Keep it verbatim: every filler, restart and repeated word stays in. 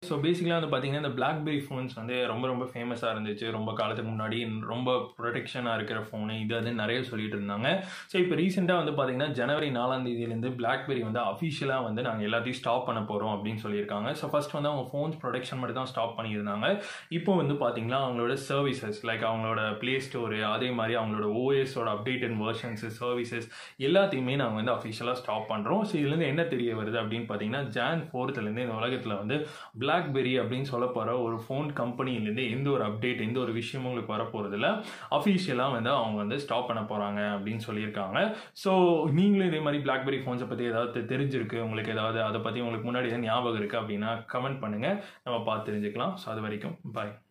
So பேசிக்கலாக வந்து பார்த்தீங்கன்னா இந்த பிளாக்பெரி ஃபோன்ஸ் வந்து ரொம்ப ரொம்ப ஃபேமஸாக இருந்துச்சு ரொம்ப காலத்துக்கு முன்னாடி. ரொம்ப ப்ரொடெக்ஷனாக இருக்கிற ஃபோனு இது அது நிறைய சொல்லிட்டு இருந்தாங்க. ஸோ இப்போ ரீசெண்டாக வந்து பார்த்தீங்கன்னா ஜனவரி நாலாம் தேதியிலேருந்து பிளாக்பெரி வந்து அஃபிஷியலாக வந்து நாங்கள் எல்லாத்தையும் ஸ்டாப் பண்ண போகிறோம் அப்படின்னு சொல்லியிருக்காங்க. ஸோ ஃபர்ஸ்ட் வந்து அவங்க ஃபோன்ஸ் ப்ரொடெக்ஷன் மட்டும் தான் ஸ்டாப் பண்ணியிருந்தாங்க. இப்போ வந்து பார்த்தீங்கன்னா அவங்களோட சர்வீசஸ் லைக் அவங்களோட ப்ளே ஸ்டோரு அதே மாதிரி அவங்களோட ஓஎஸோட அப்டேட்டட் வெர்ஷன்ஸு சர்வீசஸ் எல்லாத்தையுமே நாங்கள் வந்து அஃபிஷியலாக ஸ்டாப் பண்ணுறோம். ஸோ இதுலேருந்து என்ன தெரிய வருது அப்படின்னு பார்த்தீங்கன்னா ஜான் ஃபோர்த்துலேருந்து இந்த உலகத்தில் வந்து பிளாக்பெரி அப்படின்னு சொல்ல போகிற ஒரு ஃபோன் கம்பெனிலேருந்து எந்த ஒரு அப்டேட் எந்த ஒரு விஷயமும் உங்களுக்கு வரப்போகிறதில்ல. அஃபிஷியலாக வந்து அவங்க வந்து ஸ்டாப் பண்ண போகிறாங்க அப்படின்னு சொல்லியிருக்காங்க. ஸோ நீங்களும் இதே மாதிரி பிளாக்பெரி ஃபோன்ஸை பற்றி ஏதாவது தெரிஞ்சிருக்கு உங்களுக்கு ஏதாவது அதை பற்றி உங்களுக்கு முன்னாடி எதாவது ஞாபகம் இருக்குது அப்படின்னா கமெண்ட் பண்ணுங்கள், நம்ம பார்த்து தெரிஞ்சுக்கலாம். ஸோ அது வரைக்கும் பாய்.